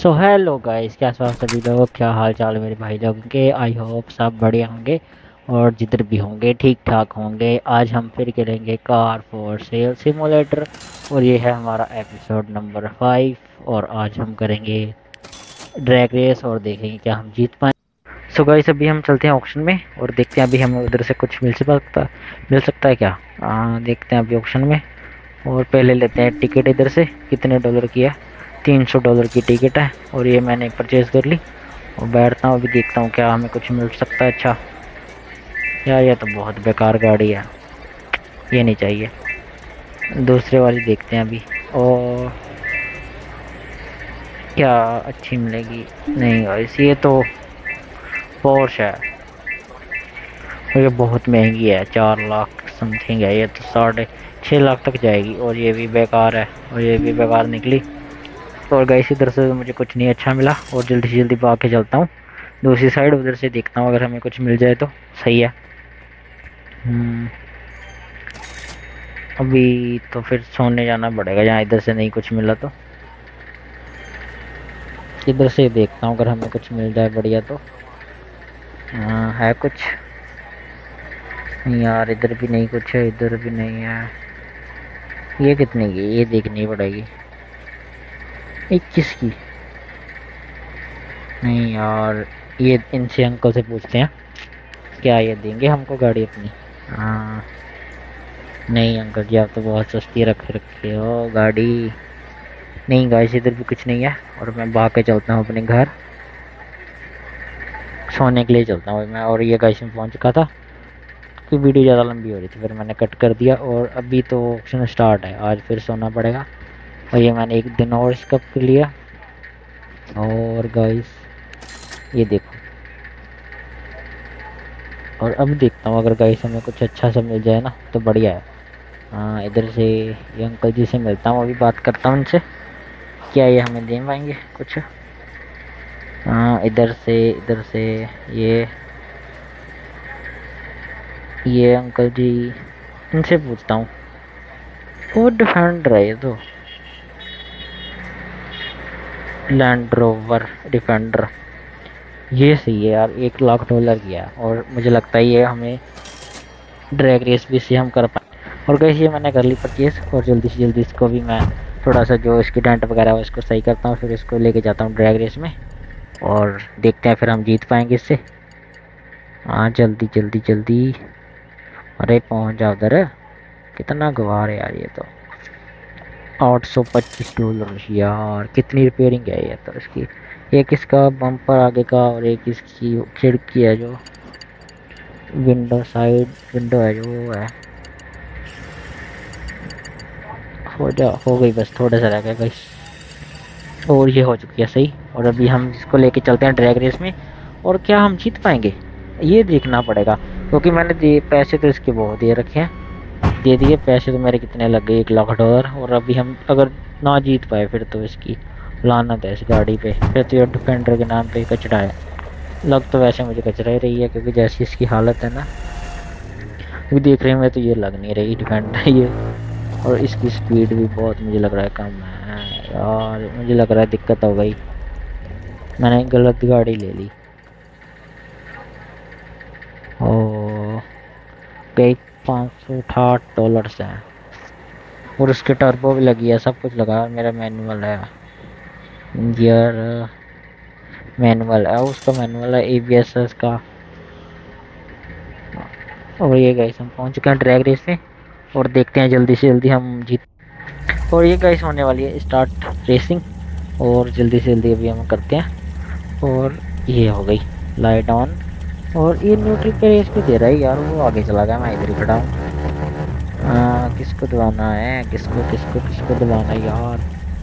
So hello guys, कैसे हो आप सभी लोग। क्या हाल चाल है मेरे भाई लोगों के। आई होप सब बढ़िया होंगे और जिधर भी होंगे ठीक ठाक होंगे। आज हम फिर करेंगे कार फॉर सेल सिमुलेटर और ये है हमारा एपिसोड नंबर 5। और आज हम करेंगे ड्रैग रेस और देखेंगे क्या हम जीत पाए। सो गाइस, अभी हम चलते हैं ऑक्शन में और देखते हैं अभी हमें उधर से कुछ मिल सकता है क्या। देखते हैं अभी ऑक्शन में। और पहले लेते हैं टिकट इधर से। कितने डॉलर की है? $300 की टिकट है और ये मैंने परचेज कर ली। और बैठता हूँ, अभी देखता हूँ क्या हमें कुछ मिल सकता है। अच्छा यार, ये तो बहुत बेकार गाड़ी है, ये नहीं चाहिए। दूसरे वाली देखते हैं अभी। और क्या अच्छी मिलेगी? नहीं गाइस, ये तो पोर्श है और ये बहुत महंगी है। 4 लाख समथिंग है। ये तो 6.5 लाख तक जाएगी और ये भी बेकार है और ये भी बेकार निकली। और गाइस, इधर से तो मुझे कुछ नहीं अच्छा मिला और जल्दी से जल्दी भाग के चलता हूँ दूसरी साइड। उधर से देखता हूँ अगर हमें कुछ मिल जाए तो सही है। अभी तो फिर सोने जाना पड़ेगा यहाँ, इधर से नहीं कुछ मिला तो। इधर से देखता हूँ अगर हमें कुछ मिल जाए बढ़िया तो। है कुछ? नहीं यार, इधर भी नहीं कुछ है, इधर भी नहीं है। ये कितने की? ये देखनी पड़ेगी। 21 की? नहीं यार, ये इनसे अंकल से पूछते हैं क्या ये देंगे हमको गाड़ी अपनी। हाँ। नहीं अंकल जी, आप तो बहुत सस्ती रख रखे हो गाड़ी। नहीं गाइस, इधर भी कुछ नहीं है और मैं भाग के चलता हूँ अपने घर। सोने के लिए चलता हूँ मैं। और ये गाइस में पहुँच चुका था कि वीडियो ज़्यादा लंबी हो रही थी, फिर मैंने कट कर दिया। और अभी तो ऑप्शन स्टार्ट है, आज फिर सोना पड़ेगा। और ये मैंने एक दिन और स्किप कर लिया। और गाइस ये देखो। और अब देखता हूँ अगर गाइस हमें कुछ अच्छा सा मिल जाए ना तो बढ़िया है। हाँ, इधर से ये अंकल जी से मिलता हूँ, अभी बात करता हूँ इनसे। क्या ये हमें दे पाएंगे कुछ? हाँ, इधर से ये अंकल जी, इनसे पूछता हूँ। वो डिफेंडर है ये तो, लैंड रोवर डिफेंडर। ये सही है यार, $1 लाख की है और मुझे लगता है ये हमें ड्रैग रेस भी से हम कर पाए। और गैस, ये मैंने कर ली परचेज और जल्दी से जल्दी इसको भी मैं थोड़ा सा जो इसकी डेंट वगैरह है उसको सही करता हूँ, फिर इसको लेके जाता हूँ ड्रैग रेस में और देखते हैं फिर हम जीत पाएंगे इससे। हाँ, जल्दी जल्दी जल्दी। अरे पहुँच जाओ उधर। कितना गवार है यार ये तो। $825 यार, कितनी रिपेयरिंग है ये तो इसकी। एक इसका बम्पर आगे का और एक इसकी खिड़की है जो विंडो साइड विंडो है जो वो है। हो गई, बस थोड़ा सा रह गया गाइस। और ये हो चुकी है सही। और अभी हम इसको लेके चलते हैं ड्रैग रेस में। और क्या हम जीत पाएंगे ये देखना पड़ेगा, क्योंकि मैंने दिए पैसे तो इसके बहुत दे रखे हैं। दे दिए पैसे तो मेरे कितने लग गए, $1 लाख। और अभी हम अगर ना जीत पाए फिर तो इसकी लानत है इस गाड़ी पे। फिर तो ये डिफेंडर के नाम पे कचरा है। लग तो वैसे मुझे कचरा ही रही है, क्योंकि जैसी इसकी हालत है ना अभी देख रहे हैं, तो ये लग नहीं रही डिफेंडर ये। और इसकी स्पीड भी बहुत मुझे लग रहा है कम है यार। मुझे लग रहा है दिक्कत हो गई, मैंने गलत गाड़ी ले ली। ओ कई $568 है और उसके टर्बो भी लगी है, सब कुछ लगा। मेरा मैनुअल है, गियर मैनुअल है, उसका मैनुअल है, ABS है इसका। और ये गाइस, हम पहुंच चुके हैं ड्रैग रेस में और देखते हैं जल्दी से जल्दी हम जीत। और ये गाइस होने वाली है स्टार्ट रेसिंग और जल्दी से जल्दी अभी हम करते हैं। और ये हो गई लाइट ऑन। और ये न्यूट्रल पे रेस भी दे रहा है यार, वो आगे चला गया, मैं इधर ही खड़ा हूँ। किसको दबाना है? किसको किसको किसको दबाना है यार?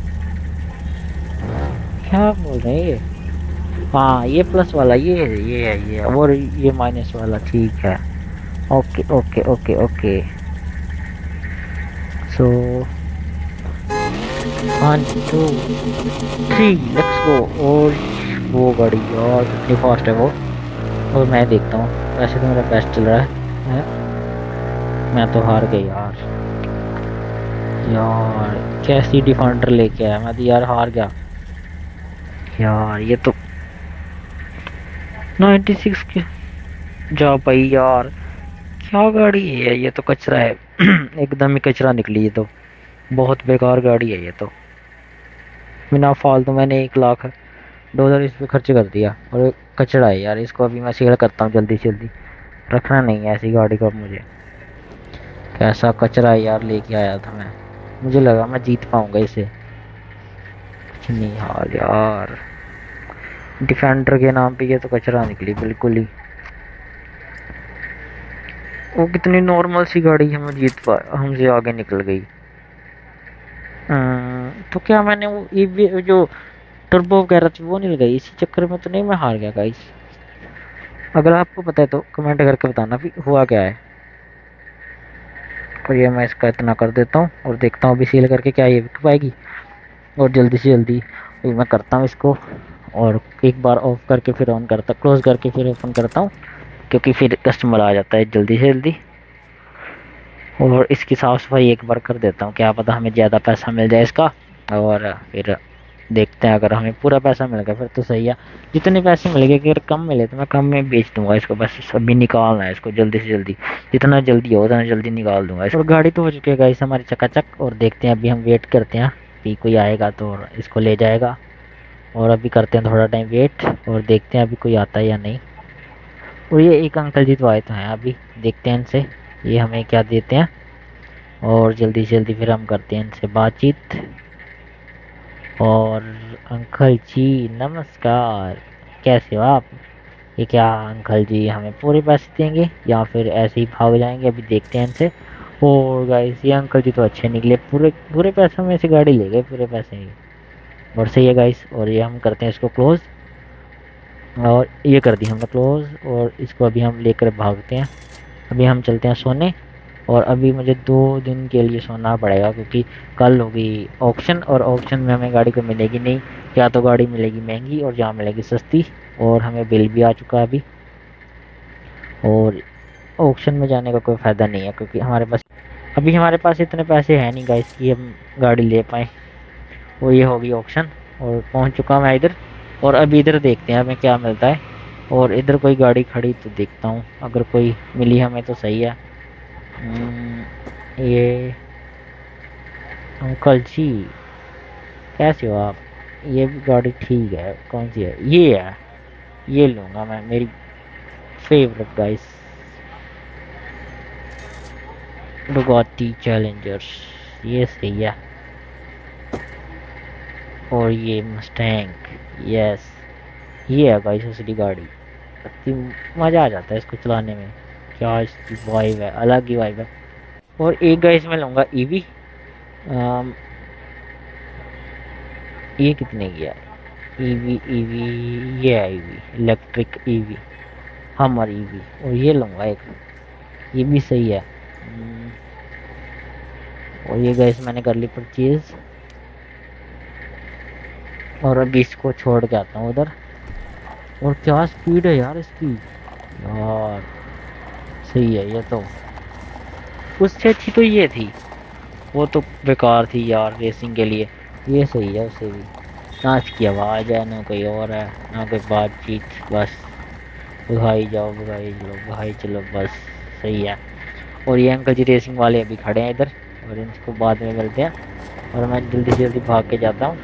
क्या बोल रहे हैं ये? हाँ, ये प्लस वाला ये है और ये माइनस वाला, ठीक है। Okay okay okay okay. So 1 2 3 let's go. और वो गाड़ी यार कितनी फास्ट है वो। और मैं देखता हूँ, वैसे तो मेरा बेस्ट चल रहा है। मैं तो हार गई यार। यार कैसी डिफेंडर लेके आया मैं तो यार, हार गया। यार ये तो 96 की जा पाई यार। क्या गाड़ी है ये, तो कचरा है। एकदम ही कचरा निकली ये तो। बहुत बेकार गाड़ी है ये तो। बिना फालतू मैंने 1 लाख डॉलर इस पे खर्च कर दिया और ये कचरा है यार। इसको अभी मैं सेल करता हूँ जल्दी से जल्दी। रखना नहीं है ऐसी गाड़ी को अब मुझे। कैसा कचरा है यार लेके आया था मैं। मुझे लगा मैं जीत पाऊंगा इसे। कुछ नहीं हाल यार। डिफेंडर के नाम पे ये तो कचरा निकली बिल्कुल ही। वो कितनी नॉर्मल सी गाड़ी है, मैं जीत पा हमसे आगे निकल गई। तो क्या मैंने वो जो टर्बो वगैरह थी वो नहीं लगाई, इसी चक्कर में तो नहीं मैं हार गया गाइस। अगर आपको पता है तो कमेंट करके बताना भी हुआ क्या है। और ये मैं इसका इतना कर देता हूँ और देखता हूँ अभी सेल करके क्या ये बिक पाएगी। और जल्दी से जल्दी अभी मैं करता हूँ इसको। और एक बार ऑफ करके फिर ऑन करता, क्लोज करके फिर ओपन करता हूँ, क्योंकि फिर कस्टमर आ जाता है जल्दी से जल्दी। और इसकी साफ़ सफाई एक बार कर देता हूँ, क्या पता हमें ज़्यादा पैसा मिल जाए इसका। और फिर देखते हैं, अगर हमें पूरा पैसा मिल गया फिर तो सही है। जितने पैसे मिल गए, अगर कम मिले तो मैं कम में बेच दूंगा इसको। बस अभी निकालना है इसको जल्दी से जल्दी। जितना जल्दी हो उतना जल्दी निकाल दूंगा इसको। और गाड़ी तो हो चुकी है गाइस हमारी चकाचक। और देखते हैं अभी हम वेट करते हैं कि कोई आएगा तो इसको ले जाएगा। और अभी करते हैं थोड़ा टाइम वेट और देखते हैं अभी कोई आता है या नहीं। और ये एक अंकल जी तो आए तो हैं, अभी देखते हैं इनसे ये हमें क्या देते हैं। और जल्दी से जल्दी फिर हम करते हैं इनसे बातचीत। और अंकल जी नमस्कार, कैसे हो आप? ये क्या अंकल जी हमें पूरे पैसे देंगे या फिर ऐसे ही भाग जाएंगे? अभी देखते हैं इनसे। और गाइस ये अंकल जी तो अच्छे निकले, पूरे पूरे पैसों में से गाड़ी ले गए, पूरे पैसे ही। और सही है गाइस। और ये हम करते हैं इसको क्लोज। और ये कर दी हमने क्लोज। और इसको अभी हम लेकर भागते हैं। अभी हम चलते हैं सोने। और अभी मुझे 2 दिन के लिए सोना पड़ेगा, क्योंकि कल होगी ऑक्शन और ऑक्शन में हमें गाड़ी को मिलेगी नहीं। या तो गाड़ी मिलेगी महंगी और जहाँ मिलेगी सस्ती। और हमें बिल भी आ चुका है अभी। और ऑक्शन में जाने का कोई फ़ायदा नहीं है, क्योंकि हमारे पास इतने पैसे हैं नहीं गाइस कि हम गाड़ी ले पाएँ। वो ये होगी ऑक्शन। और पहुंच चुका मैं इधर। और अभी इधर देखते हैं हमें क्या मिलता है। और इधर कोई गाड़ी खड़ी तो देखता हूँ, अगर कोई मिली हमें तो सही है। ये अंकल जी कैसे हो आप? ये भी गाड़ी ठीक है, कौन सी है? ये है, ये लूँगा मैं, मेरी फेवरेट गाइस, बुगाटी चैलेंजर्स। ये सही है। और ये मस्टैंग, यस ये है गाइस असली गाड़ी। इतनी मज़ा आ जाता है इसको चलाने में। क्या इसकी वाइब है, अलग ही वाइब है। और एक गाइस मैं लूँगा ईवी। ये कितने की है? ईवी ईवी ये है EV, electric EV, Hummer EV. और ये लूँगा एक, ये भी सही है। और ये गाइस मैंने कर ली परचेज। और अभी इसको छोड़ के आता हूँ उधर। और क्या स्पीड है यार इसकी, यार सही है ये तो। उससे अच्छी तो ये थी, वो तो बेकार थी यार रेसिंग के लिए। ये सही है उससे भी। ना इसकी आवाज़ है, ना कोई और है, ना कोई बातचीत। बस भगाई जाओ भगाई चलो भगाई चलो बस। सही है। और ये अंकल जी रेसिंग वाले अभी खड़े हैं इधर, और इनको बाद में मिलते हैं। और मैं जल्दी से जल्दी भाग के जाता हूँ।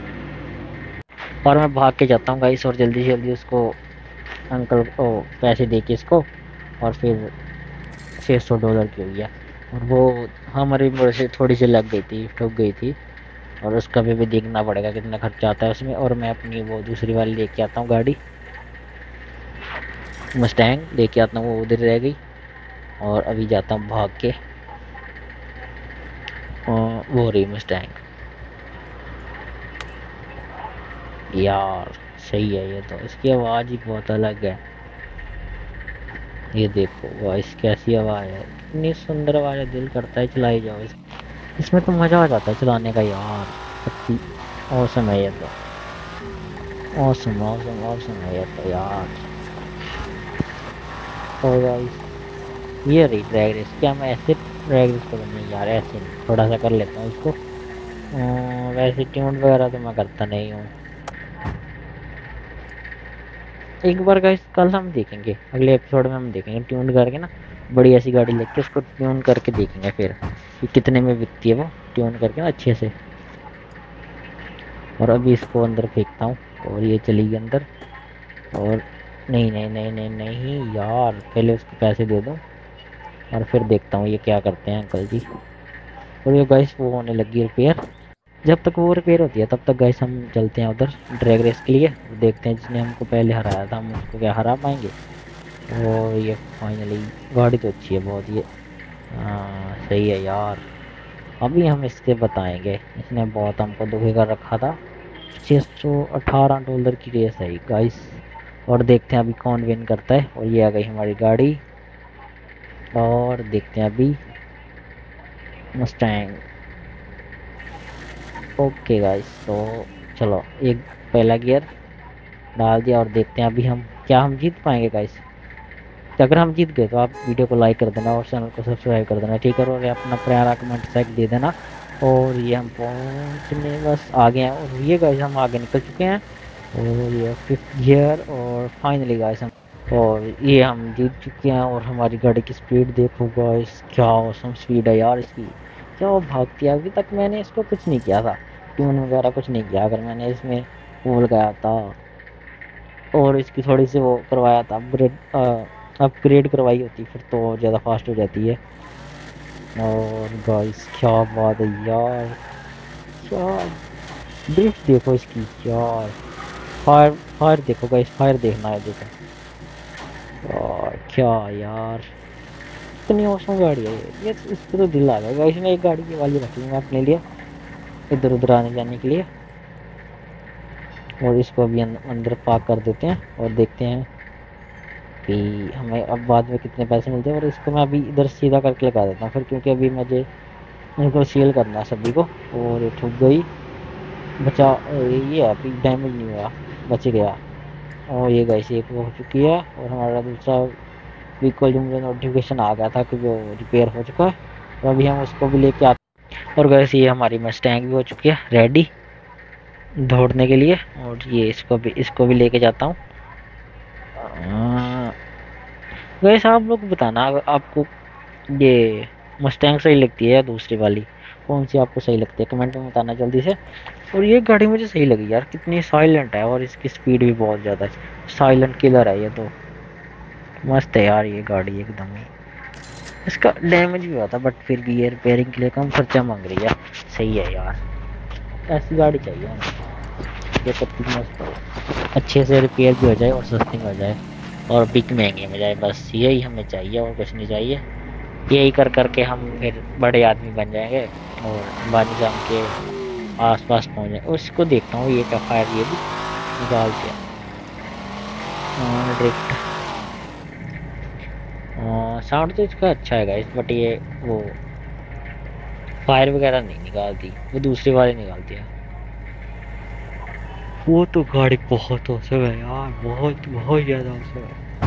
गाइस, और जल्दी से जल्दी उसको अंकल को पैसे दे के इसको। और फिर $600 की हो गया। और वो हमारी मेरे से थोड़ी सी लग गई थी, ठुक गई थी। और उसका भी देखना पड़ेगा कितना खर्चा आता है उसमें। और मैं अपनी वो दूसरी वाली लेके आता हूँ गाड़ी, मस्टैंग लेके आता हूँ, वो उधर रह गई। और अभी जाता हूँ भाग के। और वो रही मस्टैंग यार, सही है ये तो। इसकी आवाज़ ही बहुत अलग है। ये देखो वॉइस कैसी आवाज़ है, इतनी सुंदर आवाज़ है, दिल करता है चलाई जाओ इसमें तो मज़ा आ जाता है चलाने का यार। सच्ची औसम है ये तो, औसम औसम औसम है ये तो यार। और गाइस ये रही ड्रैग रेस। क्या मैं ऐसे ड्रैग रेस करूँ? नहीं यार ऐसे नहीं, थोड़ा सा कर लेता हूँ इसको। वैसे ट्यून वगैरह तो मैं करता नहीं हूँ। एक बार गाइस कल हम देखेंगे, अगले एपिसोड में हम देखेंगे ट्यून करके ना, बड़ी ऐसी गाड़ी लेके उसको ट्यून करके देखेंगे फिर कि कितने में बिकती है वो ट्यून करके ना अच्छे से। और अभी इसको अंदर फेंकता हूँ और ये चली गई अंदर। और नहीं नहीं नहीं नहीं नहीं यार, पहले उसको पैसे दे दूँ और फिर देखता हूँ ये क्या करते हैं अंकल जी। और ये गाइस वो होने लगी रिपेयर। जब तक वो रिपेयर होती है तब तक गाइस हम चलते हैं उधर ड्रैग रेस के लिए, देखते हैं जिसने हमको पहले हराया था हम उसको क्या हरा पाएंगे। और ये फाइनली गाड़ी तो अच्छी है बहुत ये। सही है यार। अभी हम इससे बताएंगे, इसने बहुत हमको दुखी कर रखा था। $618 की रेस है गाइस। और देखते हैं अभी कौन विन करता है। और ये आ गई हमारी गाड़ी। और देखते हैं अभी मस्टैंग। ओके गाइस, तो चलो एक पहला गियर डाल दिया और देखते हैं अभी हम क्या हम जीत पाएंगे गाइस। तो अगर हम जीत गए तो आप वीडियो को लाइक कर देना और चैनल को सब्सक्राइब कर देना, ठीक है। और अपना प्यारा कमेंट सेक दे देना। और ये हम पहुंचने बस आ गए हैं। और ये गाइस हम आगे निकल चुके हैं। और ये 5th गियर और फाइनली गाइस हम, और ये हम जीत चुके हैं। और हमारी गाड़ी की स्पीड देखो गाइस, क्या औसम स्पीड है यार इसकी। क्या वो भागती है। अभी तक मैंने इसको कुछ नहीं किया था, ट्यून वगैरह कुछ नहीं किया। अगर मैंने इसमें वो लगाया था और इसकी थोड़ी सी वो करवाया था अपग्रेड, अपग्रेड करवाई होती फिर तो ज़्यादा फास्ट हो जाती है। और गाइस क्या बात है यार, क्या ड्रिफ्ट देखो इसकी यार। फायर फायर देखो गाइस, फायर देखना है देखो यार, क्या यार इतनी औसम गाड़ी है ये इस पे तो दिल आ गया गाइस। मैं एक गाड़ी की वाली रख लूँगा अपने लिए इधर उधर आने जाने के लिए। और इसको अभी अंदर पार्क कर देते हैं और देखते हैं कि हमें अब बाद में कितने पैसे मिलते हैं। और इसको मैं अभी इधर सीधा करके लगा देता हूँ फिर, क्योंकि अभी मुझे इनको सेल करना है सभी को। और ये ठुक गई, बचा। ये अभी डैमेज नहीं हुआ, बच गया। और ये गाइस एक वो हो चुकी है। और हमारा दूसरा व्हीकल जो मुझे नोटिफिकेशन आ गया था कि वो रिपेयर हो चुका है, तो अभी हम उसको भी लेके आते हैं। और गाइस ये हमारी मस्टैंग भी हो चुकी है रेडी दौड़ने के लिए। और ये इसको भी लेके जाता हूँ। वैसे आप लोग बताना अगर आपको ये मस्टैंग सही लगती है या दूसरी वाली, कौन सी आपको सही लगती है कमेंट में बताना जल्दी से। और ये गाड़ी मुझे सही लगी यार, कितनी साइलेंट है और इसकी स्पीड भी बहुत ज़्यादा है। साइलेंट किलर है ये तो, मस्त है यार ये गाड़ी एकदम ही। इसका डैमेज भी हुआ था बट फिर भी ये रिपेयरिंग के लिए कम खर्चा मांग रही है। सही है यार, ऐसी गाड़ी चाहिए हमें। ये कितनी मस्त हो, अच्छे से रिपेयर भी हो जाए और सस्ती में हो जाए और बिक महंगे में जाए, बस यही हमें चाहिए और कुछ नहीं चाहिए। यही कर करके हम फिर बड़े आदमी बन जाएंगे और बानी जाम के आस पास पहुँच जाए। उसको देखता हूँ ये क्या फायर, ये भी निकाल दिया ड्रिफ्ट। साउंड तो इसका अच्छा है गाइस, बट ये वो फायर वगैरह नहीं निकालती, वो दूसरी वाले निकालती है। वो तो गाड़ी बहुत औसम है यार, बहुत बहुत ज़्यादा औसम है।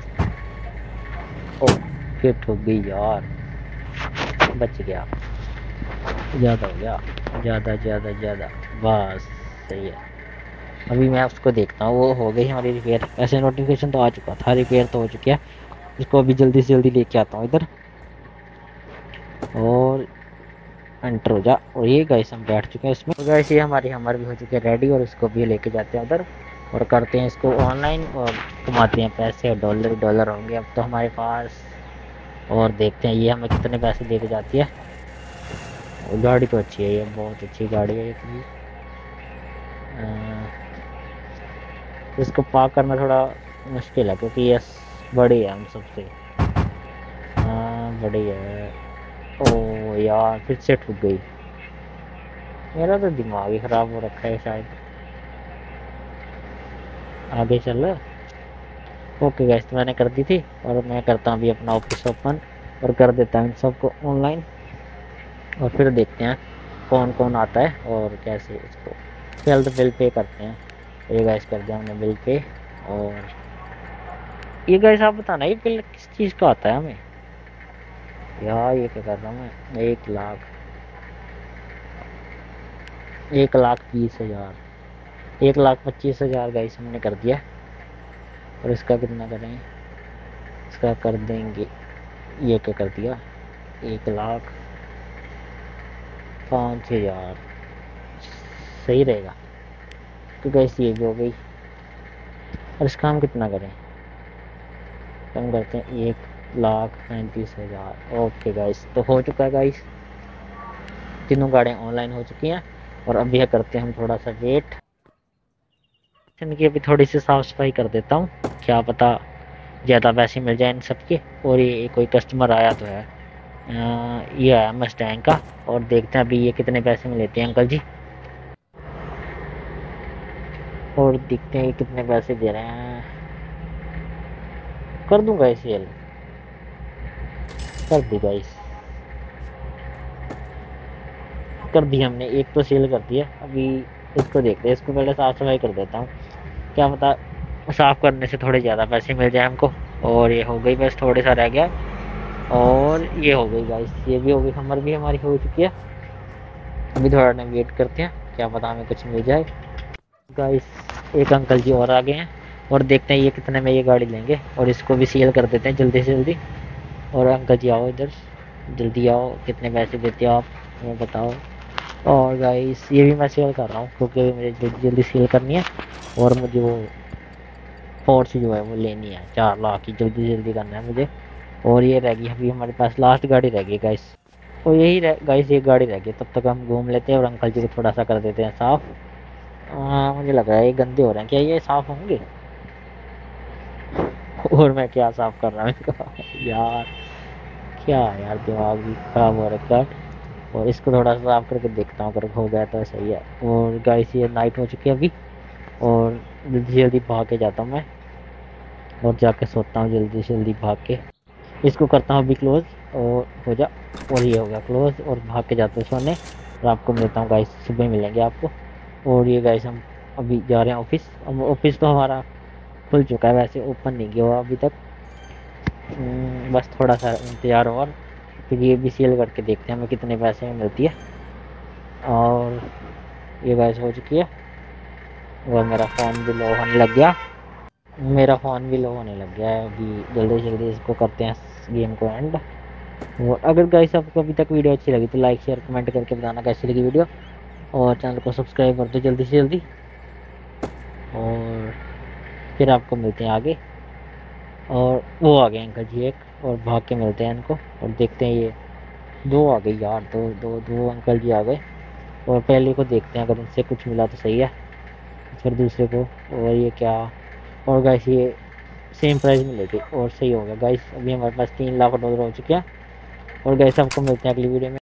ओ फिर ठुक गई यार, बच गया। ज़्यादा हो गया, ज़्यादा ज़्यादा ज़्यादा, बस सही है। अभी मैं उसको देखता हूँ, वो हो गई हमारी रिपेयर। ऐसे नोटिफिकेशन तो आ चुका था, रिपेयर तो हो चुकी है। इसको अभी जल्दी से जल्दी लेके आता हूँ इधर। और एंटर हो जा। और ये गाइस हम बैठ चुके हैं इसमें। तो गाइस ये हमारी हमर भी हो चुकी है रेडी। और इसको भी लेके जाते हैं उधर और करते हैं इसको ऑनलाइन और कमाते हैं पैसे। डॉलर डॉलर होंगे अब तो हमारे पास। और देखते हैं ये हमें कितने पैसे दे के जाती है। और गाड़ी तो अच्छी है, ये बहुत अच्छी गाड़ी है ये तो। इसको पार्क करना थोड़ा मुश्किल है क्योंकि ये बड़ी है हम सबसे। बड़ी है। ओ यार फिर से ठुक गई। मेरा तो दिमाग ही खराब हो रखा है शायद। आगे चल। ओके गैस, तो मैंने कर दी थी और मैं करता हूँ अभी अपना ऑफिस ओपन और कर देता हूँ इन सबको ऑनलाइन। और फिर देखते हैं कौन कौन आता है और कैसे इसको जल्द बिल पे करते हैं। ये गैस कर दिया हमने बिल पे। और ये गैस आप बताना ये बिल किस चीज़ का आता है हमें यार। ये क्या कर रहा हूँ मैं, 1 लाख, 1,20,000, 1,25,000 गैस हमने कर दिया। और इसका कितना करें, इसका कर देंगे, ये क्या कर दिया, 1,05,000 सही रहेगा। तो गैस ये भी हो गई। और इसका हम कितना करें, कम करते हैं 1,35,000। ओके गाइस, तो हो चुका है गाइस, तीनों गाड़ियाँ ऑनलाइन हो चुकी हैं। और अब यह करते हैं हम थोड़ा सा वेट, इनकी अभी थोड़ी सी साफ़ सफाई कर देता हूँ, क्या पता ज़्यादा पैसे मिल जाए इन सब के। और ये कोई कस्टमर आया तो है, ये आया मस्टैंग का, और देखते हैं अभी ये कितने पैसे में लेते हैं अंकल जी, और देखते हैं ये कितने पैसे दे रहे हैं। कर दूंगा इसे सेल, कर दी गाइस, कर दी हमने, एक तो सेल कर दिया। अभी इसको देखते हैं, इसको पहले साफ सफाई कर देता हूँ, क्या पता साफ करने से थोड़े ज़्यादा पैसे मिल जाए हमको। और ये हो गई, बस थोड़े सा रह गया, और ये हो गई गाइस, ये भी हो गई, हमर भी हमारी हो चुकी है। अभी थोड़ा टाइम वेट करते हैं, क्या पता हमें कुछ मिल जाए। गाइस एक अंकल जी और आ गए हैं, और देखते हैं ये कितने में ये गाड़ी लेंगे, और इसको भी सेल कर देते हैं जल्दी से जल्दी। और अंकल जी आओ इधर, जल्दी आओ, कितने पैसे देते हो आप हमें बताओ। और गाइस ये भी मैं सेल कर रहा हूँ, क्योंकि मुझे जल्दी जल्दी सेल करनी है, और मुझे वो फोर्स जो है वो लेनी है 4 लाख की, जल्दी जल्दी करना है मुझे। और ये रह गई अभी हमारे पास लास्ट गाड़ी रह गई गाइस, और यही गाइस एक गाड़ी रह गई, तब तक हम घूम लेते हैं और अंकल जी को थोड़ा सा कर देते हैं साफ़। मुझे लग रहा है ये गंदे हो रहे हैं, क्या ये साफ़ होंगे? और मैं क्या साफ़ कर रहा हूँ इनको यार, क्या यार, दिमाग भी खराब हो रखा है। और इसको थोड़ा सा साफ करके देखता हूँ, अगर हो गया तो सही है। और गाइस ये नाइट हो चुकी है अभी, और जल्दी जल्दी भाग के जाता हूँ मैं, और जाके सोता हूँ जल्दी से जल्दी भाग के। इसको करता हूँ अभी क्लोज, और हो जा, और ये हो गया क्लोज, और भाग के जाते हैं सोने। और आपको मिलता हूँ गाइस, सुबह मिलेंगे आपको। और ये गाइस हम अभी जा रहे हैं ऑफिस, अब ऑफिस तो हमारा खुल चुका है, वैसे ओपन नहीं किया हुआ अभी तक। बस थोड़ा सा इंतज़ार, और फिर ये भी सेल करके देखते हैं हमें कितने पैसे में मिलती है। और ये गाइस हो चुकी है, और मेरा फ़ोन भी लो होने लग गया, मेरा फ़ोन भी लो होने लग गया है। अभी जल्दी से जल्दी इसको करते हैं गेम को एंड। और अगर गाइस आपको अभी तक वीडियो अच्छी लगी तो लाइक शेयर कमेंट करके बताना कैसी लगी वीडियो, और चैनल को सब्सक्राइब कर दो जल्दी से जल्दी। और फिर आपको मिलते हैं आगे। और वो आ गए अंकल जी एक, और भाग के मिलते हैं इनको, और देखते हैं ये दो आ गई यार, दो दो दो अंकल जी आ गए। और पहले को देखते हैं, अगर इनसे कुछ मिला तो सही है, फिर दूसरे को। और ये क्या, और गाइस ये सेम प्राइस में लेके, और सही हो गया गाइस। अभी हमारे पास $3 लाख हो चुके हैं। और गाइस आपको मिलते हैं अगली वीडियो में।